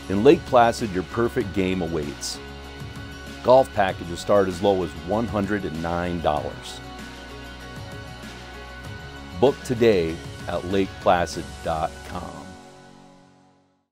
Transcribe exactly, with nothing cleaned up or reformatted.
In Lake Placid, your perfect game awaits. Golf packages start as low as one hundred nine dollars. Book today at lake placid dot com.